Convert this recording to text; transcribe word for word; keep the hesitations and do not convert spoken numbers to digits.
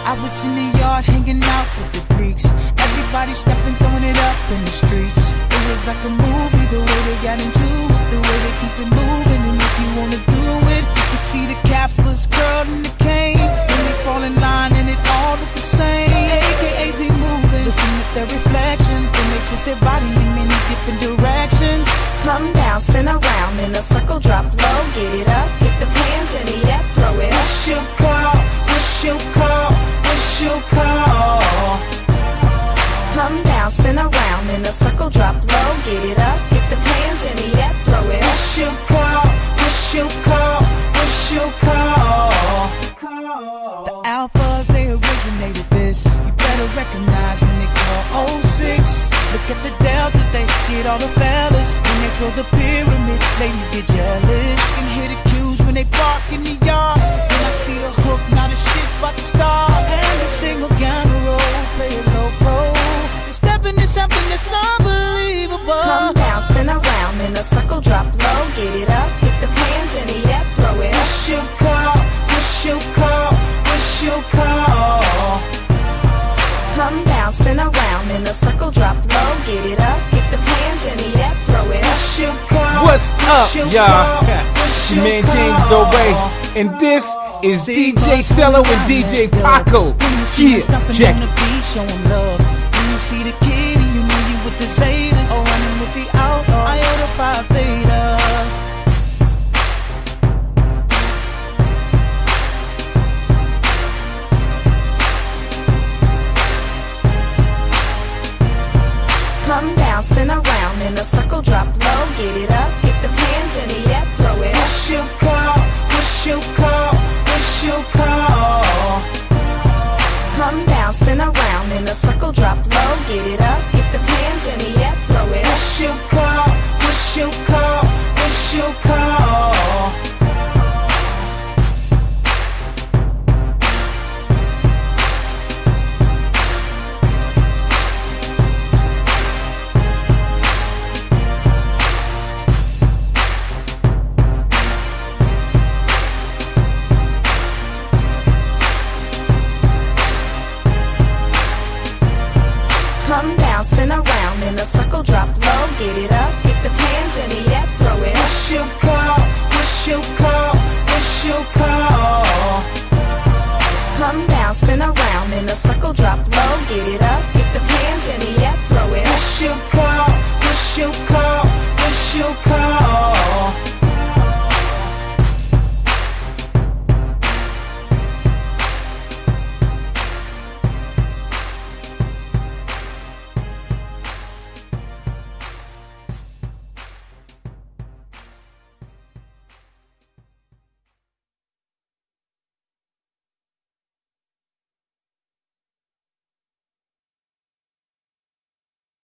I was in the yard hanging out with the Greeks. Everybody stepping, throwing it up in the streets. It was like a movie, the way they got into it, the way they keep it moving. And if you wanna do it, you can see the cappers curled in the cane. When they fall in line and it all look the same. A K As be moving, looking at their reflection. Then they twist their body in many different directions. Come down, spin around in a circle, drop low, get it up, get the hands in the air, throw it up. What's your call? What's your call? What's your call? Come down, spin around in a circle, drop low, get it up, get the hands in the air, throw it up. What's your call? What's your call? What's your call? The Alphas, they originated this. You better recognize when they call oh six. Look at the Deltas, they get all the fellas. When they throw the pyramid, ladies get jealous. You can hear the cues when they park in the yard. When I see the hook, now the shit's about to start. And they sing Morgana roll, play it low pro. They're stepping in something that's unbelievable. Come down, spin around in a circle, drop low, get it up, get the hands in the air, throw it up. What's your call? What's your call? What's your call? Come down, spin around in a circle, drop low, get it up, get the hands in the air, throw it up. What's your call? What's up, y'all? What's Your your man James call? Dore, and this is D J Cello and D J Paco. Yeah, check. On the beat, show 'em love. When you see the kid, you know you with the Zetas. Oh, running with the outlaw. I owe the five beta. Come down, spin around in a circle, drop low, get it up, get the hands in the air, throw it up. What's your call? What's your call? What's your call? Come down, spin around in a circle, drop low, get it up, get the hands in the air, throw it up. What's your call? What's your call? What's your call? Come down, spin around in a circle, drop low, get it up, get the hands in the air, throw it up. What's your call? What's your call? What's your call? Come down, spin around in a circle, drop low, get it up, get the hands in the air, throw it up.